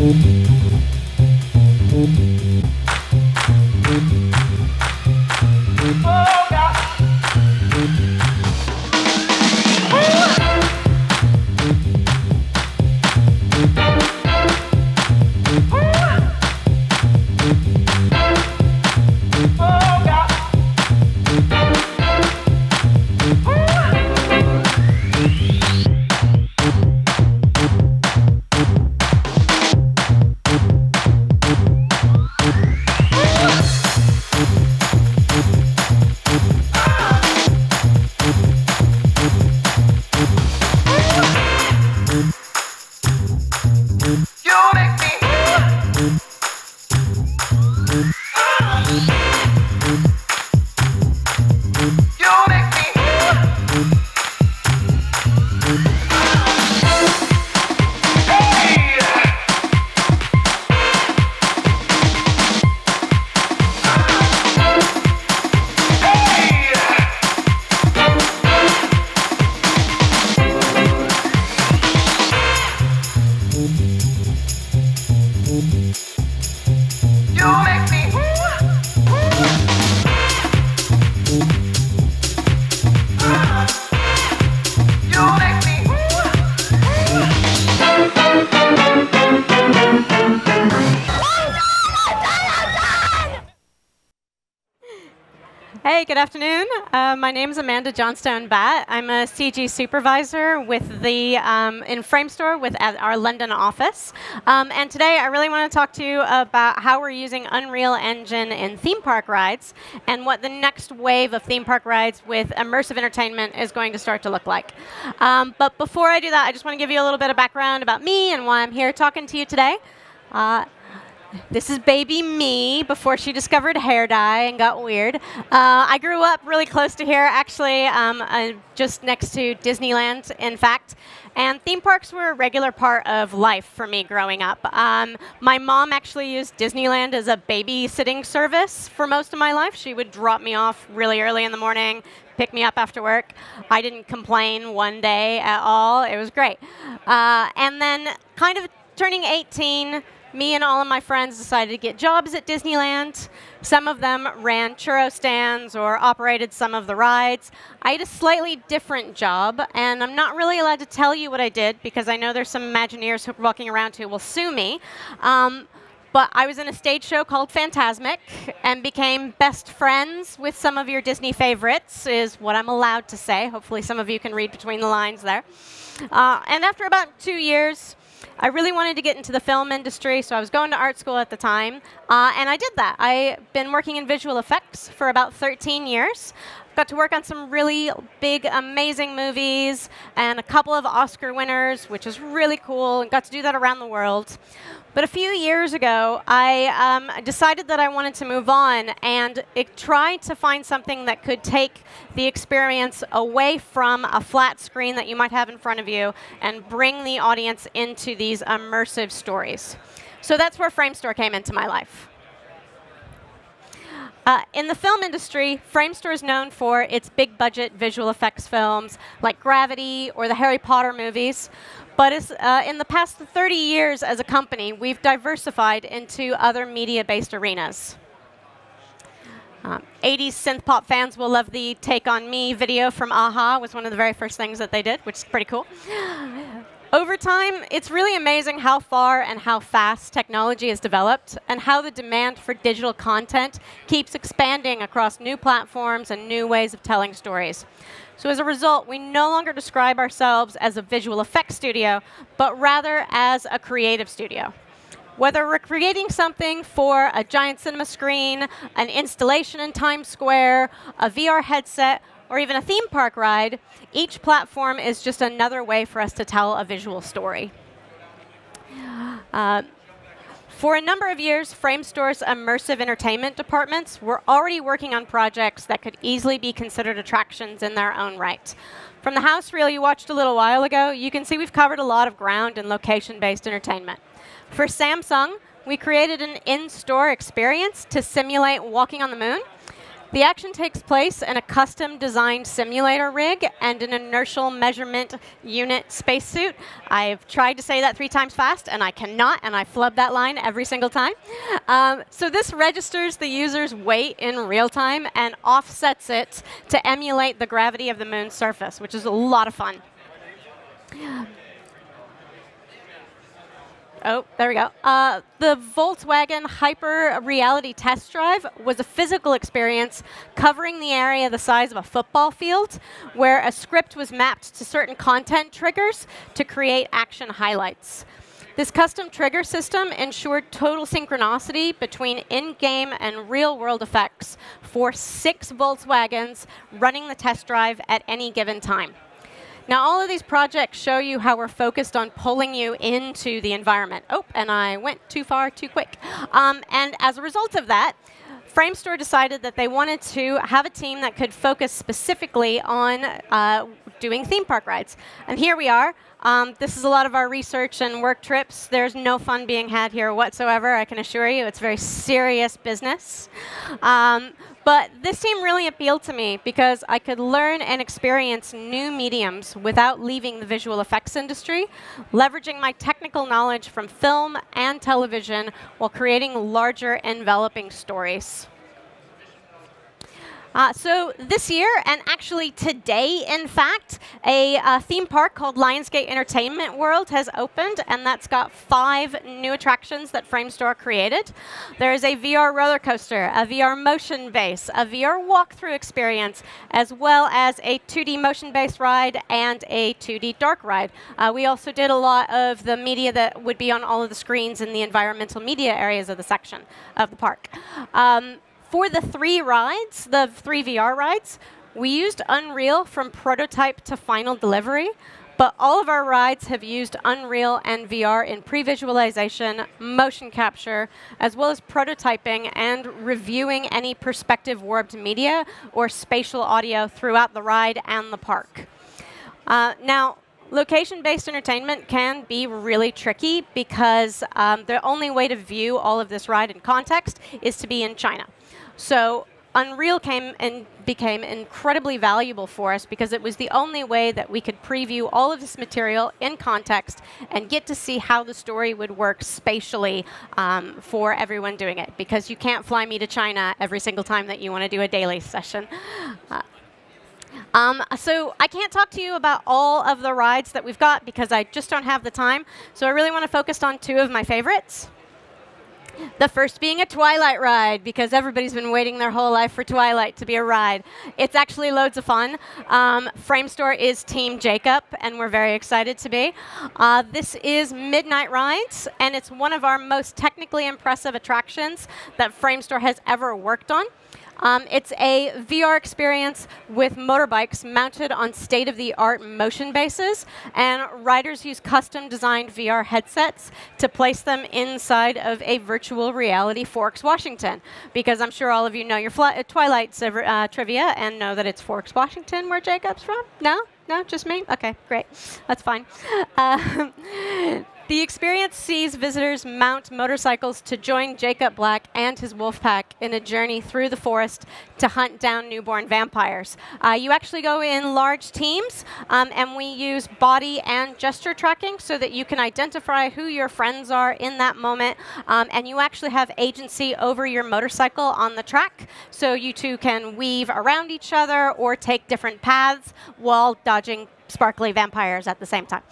Hey, good afternoon. My name is Amanda Johnstone-Batt. I'm a CG supervisor with the in Framestore at our London office. And today I really want to talk to you about how we're using Unreal Engine in theme park rides and what the next wave of theme park rides with immersive entertainment is going to start to look like. But before I do that, I just want to give you a little bit of background about me and why I'm here talking to you today. This is baby me before she discovered hair dye and got weird. I grew up really close to here, actually, just next to Disneyland, in fact. And theme parks were a regular part of life for me growing up. My mom actually used Disneyland as a babysitting service for most of my life. She would drop me off really early in the morning, pick me up after work. I didn't complain one day at all. It was great. And then kind of turning 18, me and all of my friends decided to get jobs at Disneyland. Some of them ran churro stands or operated some of the rides. I had a slightly different job, and I'm not really allowed to tell you what I did because I know there's some Imagineers who are walking around who will sue me. But I was in a stage show called Fantasmic and became best friends with some of your Disney favorites, is what I'm allowed to say. Hopefully some of you can read between the lines there. And after about 2 years, I really wanted to get into the film industry, so I was going to art school at the time, and I did that. I've been working in visual effects for about 13 years. Got to work on some really big, amazing movies and a couple of Oscar winners, which is really cool, and got to do that around the world. But a few years ago, I decided that I wanted to move on and tried to find something that could take the experience away from a flat screen that you might have in front of you and bring the audience into these immersive stories. So that's where Framestore came into my life. In the film industry, Framestore is known for its big-budget visual effects films like Gravity or the Harry Potter movies. But in the past 30 years as a company, we've diversified into other media-based arenas. 80s synth-pop fans will love the Take On Me video from a-ha. Was one of the very first things that they did, which is pretty cool. Over time, it's really amazing how far and how fast technology has developed and how the demand for digital content keeps expanding across new platforms and new ways of telling stories. So as a result, we no longer describe ourselves as a visual effects studio, but rather as a creative studio. Whether we're creating something for a giant cinema screen, an installation in Times Square, a VR headset, or even a theme park ride, each platform is just another way for us to tell a visual story. For a number of years, Framestore's immersive entertainment departments were already working on projects that could easily be considered attractions in their own right. From the house reel you watched a little while ago, you can see we've covered a lot of ground in location-based entertainment. For Samsung, we created an in-store experience to simulate walking on the moon. The action takes place in a custom-designed simulator rig and an inertial measurement unit spacesuit. I've tried to say that 3 times fast, and I cannot, and I flub that line every single time. So this registers the user's weight in real time and offsets it to emulate the gravity of the moon's surface, which is a lot of fun. Oh, there we go. The Volkswagen Hyper Reality Test Drive was a physical experience covering the area the size of a football field, where a script was mapped to certain content triggers to create action highlights. This custom trigger system ensured total synchronicity between in-game and real-world effects for 6 Volkswagens running the test drive at any given time. Now, all of these projects show you how we're focused on pulling you into the environment. Oh, and I went too far too quick. And as a result of that, Framestore decided that they wanted to have a team that could focus specifically on doing theme park rides. And here we are. This is a lot of our research and work trips. There's no fun being had here whatsoever, I can assure you. It's very serious business. But this team really appealed to me because I could learn and experience new mediums without leaving the visual effects industry, leveraging my technical knowledge from film and television while creating larger, enveloping stories. So this year, and actually today, in fact, a theme park called Lionsgate Entertainment World has opened, and that's got 5 new attractions that Framestore created. There is a VR roller coaster, a VR motion base, a VR walkthrough experience, as well as a 2D motion-based ride and a 2D dark ride. We also did a lot of the media that would be on all of the screens in the environmental media areas of the section of the park. For the 3 rides, the 3 VR rides, we used Unreal from prototype to final delivery, but all of our rides have used Unreal and VR in pre-visualization, motion capture, as well as prototyping and reviewing any perspective warped media or spatial audio throughout the ride and the park. Now, location-based entertainment can be really tricky because the only way to view all of this ride in context is to be in China. So Unreal came and became incredibly valuable for us because it was the only way that we could preview all of this material in context and get to see how the story would work spatially for everyone doing it, because you can't fly me to China every single time that you want to do a daily session. So I can't talk to you about all of the rides that we've got because I just don't have the time. So I really want to focus on 2 of my favorites. The first being a Twilight ride, because everybody's been waiting their whole life for Twilight to be a ride. It's actually loads of fun. Framestore is Team Jacob, and we're very excited to be. This is Midnight Rides, and it's one of our most technically impressive attractions that Framestore has ever worked on. It's a VR experience with motorbikes mounted on state-of-the-art motion bases, and riders use custom-designed VR headsets to place them inside of a virtual reality Forks, Washington, because I'm sure all of you know your Twilight trivia and know that it's Forks, Washington, where Jacob's from. No? No? Just me? OK, great. That's fine. The experience sees visitors mount motorcycles to join Jacob Black and his wolf pack in a journey through the forest to hunt down newborn vampires. You actually go in large teams, and we use body and gesture tracking so that you can identify who your friends are in that moment, and you actually have agency over your motorcycle on the track, so you 2 can weave around each other or take different paths while dodging sparkly vampires at the same time.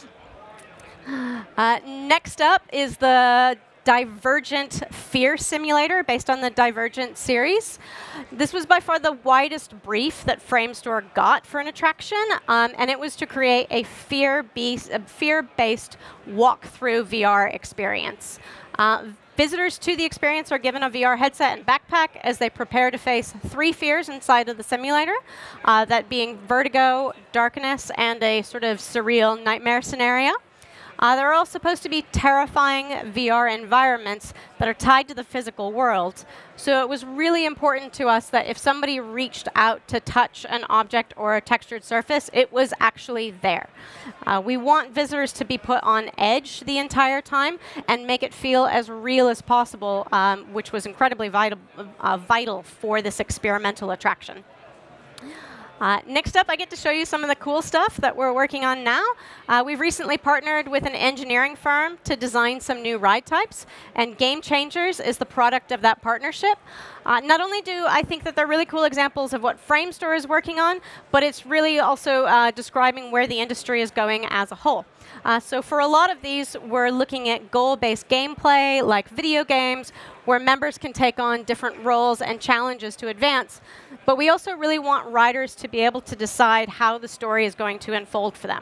Next up is the Divergent Fear Simulator, based on the Divergent series. This was by far the widest brief that Framestore got for an attraction, and it was to create a fear-based walkthrough VR experience. Visitors to the experience are given a VR headset and backpack as they prepare to face 3 fears inside of the simulator, that being vertigo, darkness, and a sort of surreal nightmare scenario. They're all supposed to be terrifying VR environments that are tied to the physical world. So it was really important to us that if somebody reached out to touch an object or a textured surface, it was actually there. We want visitors to be put on edge the entire time and make it feel as real as possible, which was incredibly vital for this experimental attraction. Next up, I get to show you some of the cool stuff that we're working on now. We've recently partnered with an engineering firm to design some new ride types, and Game Changers is the product of that partnership. Not only do I think that they're really cool examples of what Framestore is working on, but it's really also describing where the industry is going as a whole. So for a lot of these, we're looking at goal-based gameplay, like video games, where members can take on different roles and challenges to advance. But we also really want riders to be able to decide how the story is going to unfold for them.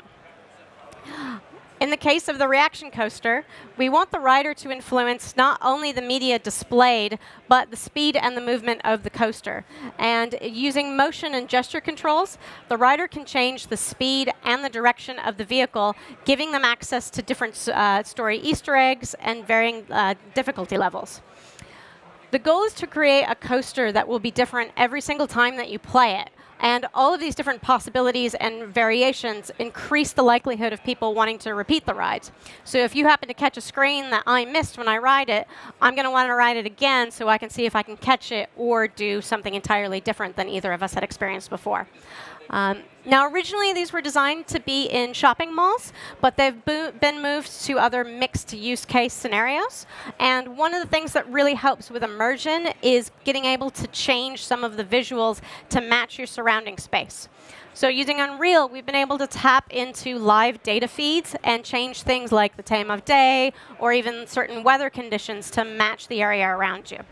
In the case of the reaction coaster, we want the rider to influence not only the media displayed, but the speed and the movement of the coaster. And using motion and gesture controls, the rider can change the speed and the direction of the vehicle, giving them access to different story Easter eggs and varying difficulty levels. The goal is to create a coaster that will be different every single time that you play it. And all of these different possibilities and variations increase the likelihood of people wanting to repeat the rides. So if you happen to catch a screen that I missed when I ride it, I'm going to want to ride it again so I can see if I can catch it or do something entirely different than either of us had experienced before. Now, originally, these were designed to be in shopping malls, but they've been moved to other mixed use case scenarios. And one of the things that really helps with immersion is getting able to change some of the visuals to match your surrounding space. So using Unreal, we've been able to tap into live data feeds and change things like the time of day or even certain weather conditions to match the area around you.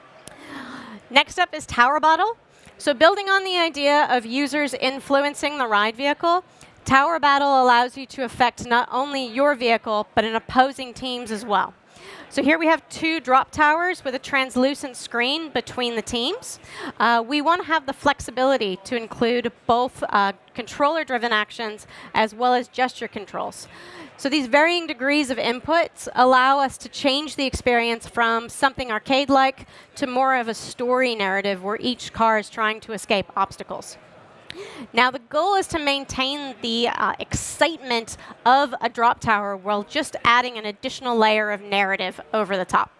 Next up is Tower Battle. So building on the idea of users influencing the ride vehicle, Tower Battle allows you to affect not only your vehicle, but an opposing teams as well. So here we have 2 drop towers with a translucent screen between the teams. We want to have the flexibility to include both controller-driven actions as well as gesture controls. So these varying degrees of inputs allow us to change the experience from something arcade-like to more of a story narrative where each car is trying to escape obstacles. Now, the goal is to maintain the excitement of a drop tower while just adding an additional layer of narrative over the top.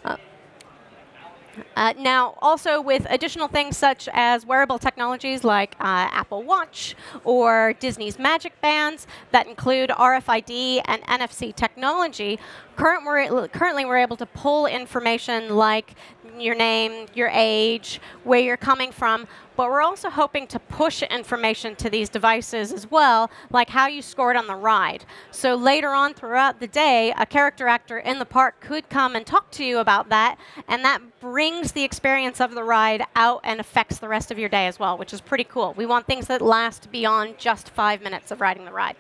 Now, also with additional things such as wearable technologies like Apple Watch or Disney's Magic Bands that include RFID and NFC technology, currently we're able to pull information like your name, your age, where you're coming from, but we're also hoping to push information to these devices as well, like how you scored on the ride. So later on throughout the day, a character actor in the park could come and talk to you about that, and that brings the experience of the ride out and affects the rest of your day as well, which is pretty cool. We want things that last beyond just 5 minutes of riding the ride.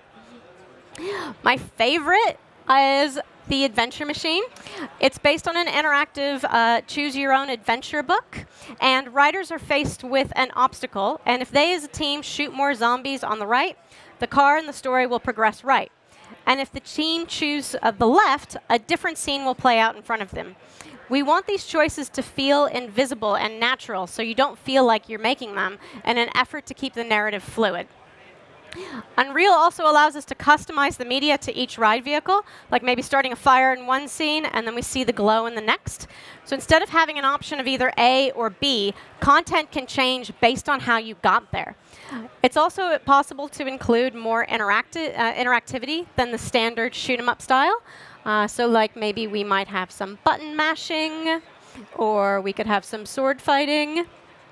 My favorite is the Adventure Machine. It's based on an interactive choose-your-own-adventure book, and riders are faced with an obstacle, and if they as a team shoot more zombies on the right, the car and the story will progress right. And if the team choose the left, a different scene will play out in front of them. We want these choices to feel invisible and natural, so you don't feel like you're making them, in an effort to keep the narrative fluid. Unreal also allows us to customize the media to each ride vehicle, like maybe starting a fire in one scene and then we see the glow in the next. So instead of having an option of either A or B, content can change based on how you got there. It's also possible to include more interactivity than the standard shoot 'em up style. So like maybe we might have some button mashing, or we could have some sword fighting,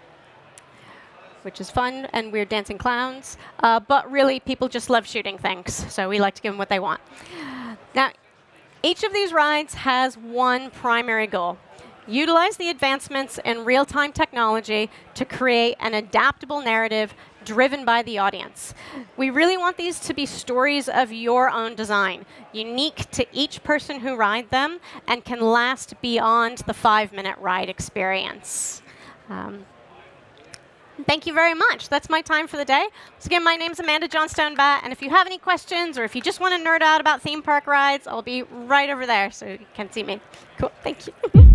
which is fun, and weird dancing clowns. But really, people just love shooting things, so we like to give them what they want. Now, each of these rides has one primary goal. Utilize the advancements in real-time technology to create an adaptable narrative driven by the audience. We really want these to be stories of your own design, unique to each person who rides them, and can last beyond the 5-minute ride experience. Thank you very much. That's my time for the day. So again, my name's Amanda Johnstone-Batt, and if you have any questions or if you just want to nerd out about theme park rides, I'll be right over there so you can see me. Cool. Thank you.